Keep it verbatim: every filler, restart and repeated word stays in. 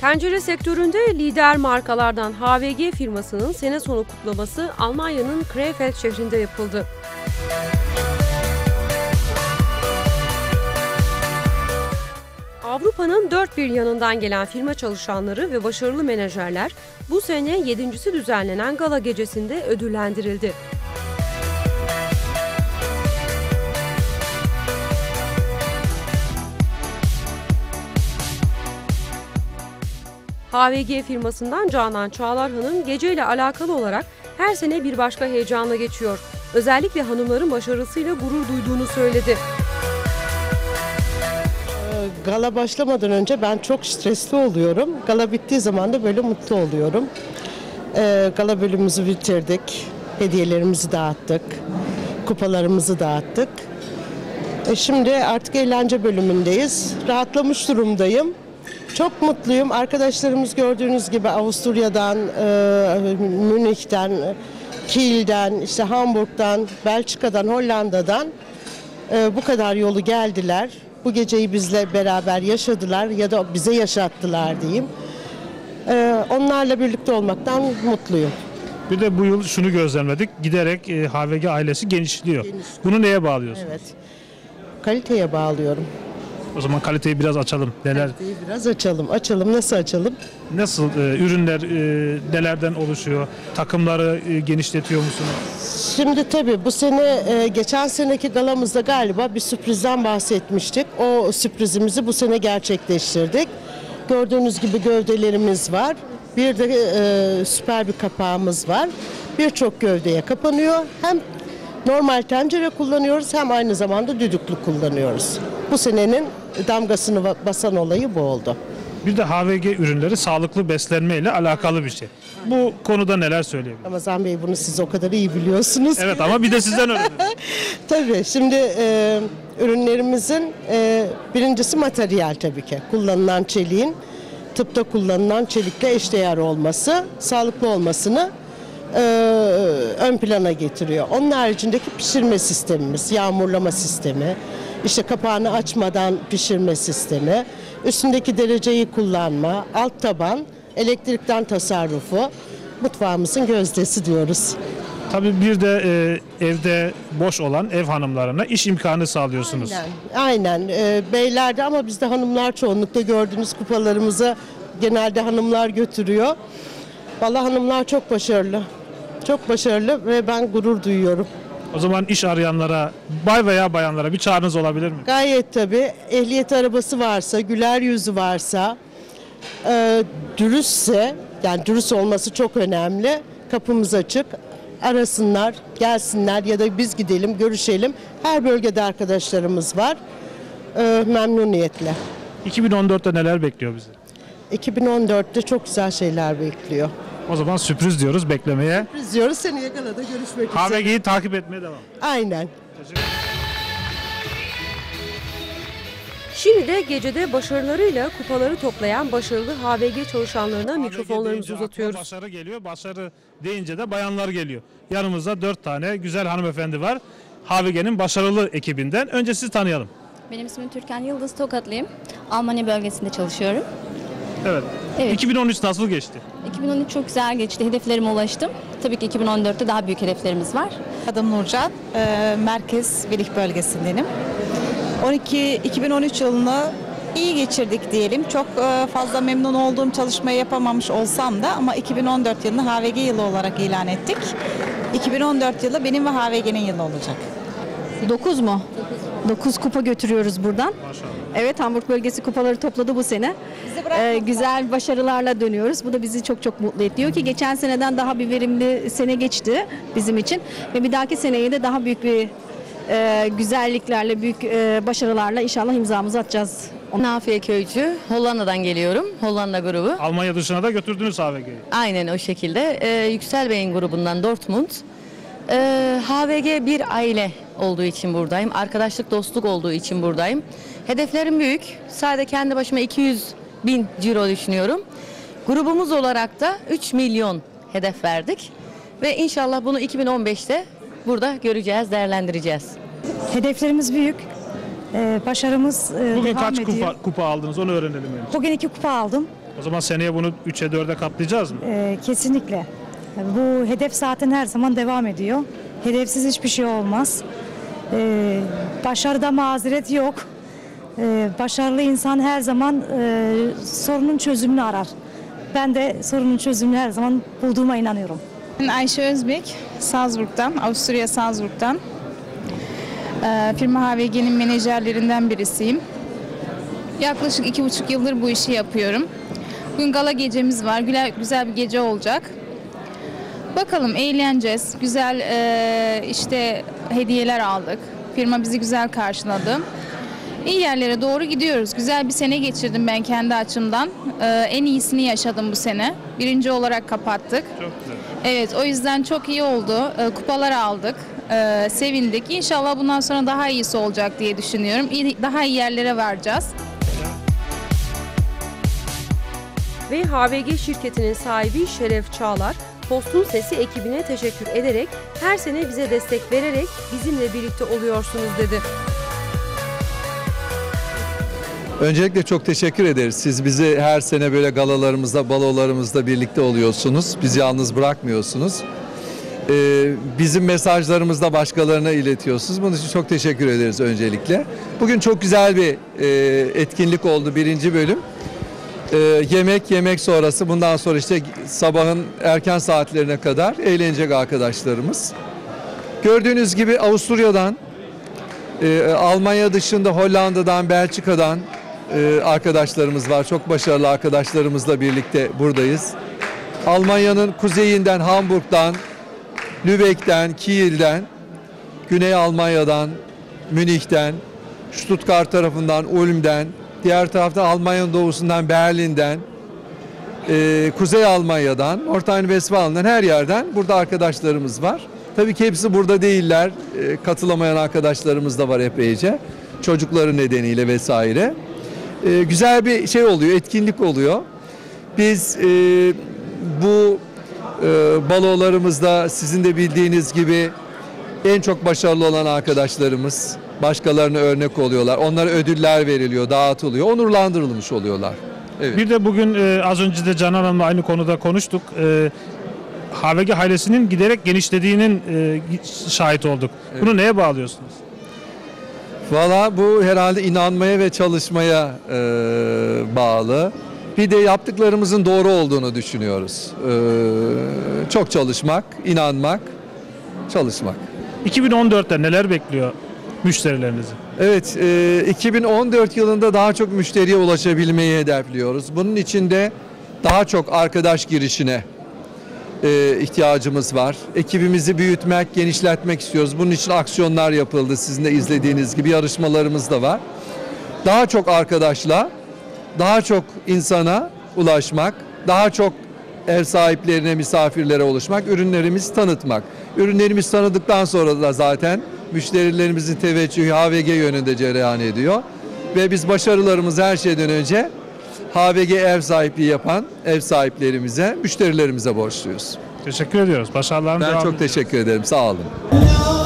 Tencere sektöründe lider markalardan H V G firmasının sene sonu kutlaması Almanya'nın Krefeld şehrinde yapıldı. Avrupa'nın dört bir yanından gelen firma çalışanları ve başarılı menajerler bu sene yedincisi düzenlenen gala gecesinde ödüllendirildi. H V G firmasından Canan Çağlar Hanım geceyle alakalı olarak her sene bir başka heyecanla geçiyor. Özellikle hanımların başarısıyla gurur duyduğunu söyledi. Gala başlamadan önce ben çok stresli oluyorum. Gala bittiği zaman da böyle mutlu oluyorum. Gala bölümümüzü bitirdik. Hediyelerimizi dağıttık. Kupalarımızı dağıttık. Şimdi artık eğlence bölümündeyiz. Rahatlamış durumdayım. Çok mutluyum. Arkadaşlarımız gördüğünüz gibi Avusturya'dan, e, Münih'ten, Kiel'den, işte Hamburg'dan, Belçika'dan, Hollanda'dan e, bu kadar yolu geldiler. Bu geceyi bizle beraber yaşadılar ya da bize yaşattılar diyeyim. E, onlarla birlikte olmaktan mutluyum. Bir de bu yıl şunu gözlemledik. Giderek e, H V G ailesi genişliyor. Genişliyor. Bunu neye bağlıyorsunuz? Evet. Kaliteye bağlıyorum. O zaman kaliteyi biraz açalım. Neler? Kaliteyi biraz açalım. Açalım. Nasıl açalım? Nasıl e, ürünler e, nelerden oluşuyor? Takımları e, genişletiyor musunuz? Şimdi tabii bu sene e, geçen seneki galamızda galiba bir sürprizden bahsetmiştik. O sürprizimizi bu sene gerçekleştirdik. Gördüğünüz gibi gövdelerimiz var. Bir de e, süper bir kapağımız var. Birçok gövdeye kapanıyor. Hem normal tencere kullanıyoruz hem aynı zamanda düdüklü kullanıyoruz. Bu senenin damgasını basan olayı bu oldu. Bir de H V G ürünleri sağlıklı beslenme ile alakalı bir şey. Bu konuda neler söyleyebilirsiniz? Ramazan Bey bunu siz o kadar iyi biliyorsunuz. Evet ama bir de sizden öğrenelim. Tabii şimdi e, ürünlerimizin e, birincisi materyal tabii ki. Kullanılan çeliğin tıpta kullanılan çelikle eşdeğer olması, sağlıklı olmasını e, ön plana getiriyor. Onun haricindeki pişirme sistemimiz, yağmurlama sistemi, işte kapağını açmadan pişirme sistemi, üstündeki dereceyi kullanma, alt taban, elektrikten tasarrufu, mutfağımızın gözdesi diyoruz. Tabii bir de e, evde boş olan ev hanımlarına iş imkanı sağlıyorsunuz. Aynen, aynen. E, beylerde ama bizde hanımlar çoğunlukla gördüğünüz kupalarımızı genelde hanımlar götürüyor. Vallahi hanımlar çok başarılı, çok başarılı ve ben gurur duyuyorum. O zaman iş arayanlara, bay veya bayanlara bir çağrınız olabilir mi? Gayet tabii. Ehliyet arabası varsa, güler yüzü varsa, e, dürüstse, yani dürüst olması çok önemli. Kapımız açık. Arasınlar, gelsinler ya da biz gidelim, görüşelim. Her bölgede arkadaşlarımız var. E, memnuniyetle. iki bin on dörtte neler bekliyor bizi? iki bin on dörtte çok güzel şeyler bekliyor. O zaman sürpriz diyoruz beklemeye. Biz diyoruz seneye galada görüşmek üzere. H V G'yi takip etmeye devam. Aynen. Şimdi de gecede başarılarıyla kupaları toplayan başarılı H V G çalışanlarına mikrofonlarımızı uzatıyoruz. Başarı geliyor, başarı deyince de bayanlar geliyor. Yanımızda dört tane güzel hanımefendi var. H V G'nin başarılı ekibinden. Önce sizi tanıyalım. Benim ismim Türkan Yıldız, Tokatlıyım. Almanya bölgesinde çalışıyorum. Evet. Evet. iki bin on üç nasıl geçti? iki bin on üç çok güzel geçti. Hedeflerime ulaştım. Tabii ki iki bin on dörtte daha büyük hedeflerimiz var. Adım Nurcan, e, Merkez Vilich bölgesindenim. on iki iki bin on üç yılını iyi geçirdik diyelim. Çok e, fazla memnun olduğum çalışmayı yapamamış olsam da ama iki bin on dört yılını H V G yılı olarak ilan ettik. iki bin on dört yılı benim ve H V G'nin yılı olacak. dokuz mu? dokuz kupa götürüyoruz buradan. Maşallah. Evet, Hamburg bölgesi kupaları topladı bu sene. Ee, güzel başarılarla dönüyoruz. Bu da bizi çok çok mutlu ediyor ki geçen seneden daha bir verimli sene geçti bizim için. Ve bir dahaki seneye de daha büyük bir e, güzelliklerle, büyük e, başarılarla inşallah imzamızı atacağız. Nafiye Köycü, Hollanda'dan geliyorum. Hollanda grubu. Almanya dışına da götürdünüz H V G'yi. Aynen o şekilde. Ee, Yüksel Bey'in grubundan Dortmund. Ee, H V G bir aile olduğu için buradayım. Arkadaşlık, dostluk olduğu için buradayım. Hedeflerim büyük. Sadece kendi başıma iki yüz bin ciro düşünüyorum. Grubumuz olarak da üç milyon hedef verdik. Ve inşallah bunu iki bin on beşte burada göreceğiz, değerlendireceğiz. Hedeflerimiz büyük. Ee, başarımız e, Bugün devam kaç ediyor. kupa, kupa aldınız onu öğrenelim önce. Bugün iki kupa aldım. O zaman seneye bunu üçe dörde katlayacağız mı? Ee, kesinlikle. Bu hedef zaten her zaman devam ediyor. Hedefsiz hiçbir şey olmaz. Ee, başarıda mazeret yok. Ee, başarılı insan her zaman e, sorunun çözümünü arar. Ben de sorunun çözümünü her zaman bulduğuma inanıyorum. Ben Ayşe Özbek, Salzburg'dan, Avusturya Salzburg'dan. Ee, firma H V G'nin menajerlerinden birisiyim. Yaklaşık iki buçuk yıldır bu işi yapıyorum. Bugün gala gecemiz var, güzel, güzel bir gece olacak. Bakalım, eğleneceğiz. Güzel e, işte hediyeler aldık. Firma bizi güzel karşıladı. İyi yerlere doğru gidiyoruz. Güzel bir sene geçirdim ben kendi açımdan. Ee, en iyisini yaşadım bu sene. Birinci olarak kapattık. Çok güzel. Evet, o yüzden çok iyi oldu. Ee, kupalar aldık. Ee, sevindik. İnşallah bundan sonra daha iyisi olacak diye düşünüyorum. İyi, daha iyi yerlere varacağız. Ve H V G şirketinin sahibi Şeref Çağlar, Postun Sesi ekibine teşekkür ederek her sene bize destek vererek bizimle birlikte oluyorsunuz dedi. Öncelikle çok teşekkür ederiz. Siz bizi her sene böyle galalarımızda, balolarımızda birlikte oluyorsunuz. Bizi yalnız bırakmıyorsunuz. Ee, bizim mesajlarımızı da başkalarına iletiyorsunuz. Bunun için çok teşekkür ederiz öncelikle. Bugün çok güzel bir e, etkinlik oldu, birinci bölüm. Ee, yemek, yemek sonrası, bundan sonra işte sabahın erken saatlerine kadar eğlenecek arkadaşlarımız. Gördüğünüz gibi Avusturya'dan, e, Almanya dışında Hollanda'dan, Belçika'dan e, arkadaşlarımız var. Çok başarılı arkadaşlarımızla birlikte buradayız. Almanya'nın kuzeyinden, Hamburg'dan, Lübeck'ten, Kiel'den, Güney Almanya'dan, Münih'ten, Stuttgart tarafından, Ulm'den, diğer tarafta Almanya'nın doğusundan, Berlin'den, e, Kuzey Almanya'dan, Nordrhein-Westfalen'den, her yerden burada arkadaşlarımız var. Tabii ki hepsi burada değiller. E, katılamayan arkadaşlarımız da var epeyce. Çocukları nedeniyle vesaire. E, güzel bir şey oluyor, etkinlik oluyor. Biz e, bu e, balolarımızda sizin de bildiğiniz gibi en çok başarılı olan arkadaşlarımız, başkalarına örnek oluyorlar. Onlara ödüller veriliyor, dağıtılıyor, onurlandırılmış oluyorlar. Evet. Bir de bugün e, az önce de Canan Hanım'la aynı konuda konuştuk. E, H V G ailesinin giderek genişlediğinin e, şahit olduk. Evet. Bunu neye bağlıyorsunuz? Valla bu herhalde inanmaya ve çalışmaya e, bağlı. Bir de yaptıklarımızın doğru olduğunu düşünüyoruz. E, çok çalışmak, inanmak, çalışmak. iki bin on dörtte neler bekliyor müşterilerinizi? Evet, e, iki bin on dört yılında daha çok müşteriye ulaşabilmeyi hedefliyoruz. Bunun için de daha çok arkadaş girişine e, ihtiyacımız var. Ekibimizi büyütmek, genişletmek istiyoruz. Bunun için aksiyonlar yapıldı. Sizin de izlediğiniz gibi yarışmalarımız da var. Daha çok arkadaşla, daha çok insana ulaşmak, daha çok ev sahiplerine, misafirlere ulaşmak, ürünlerimizi tanıtmak. Ürünlerimizi tanıdıktan sonra da zaten müşterilerimizin teveccühü H V G yönünde cereyan ediyor. Ve biz başarılarımızı her şeyden önce H V G ev sahipliği yapan ev sahiplerimize, müşterilerimize borçluyuz. Teşekkür ediyoruz. Başarılarınız Ben devam çok ediyor. teşekkür ederim. Sağ olun.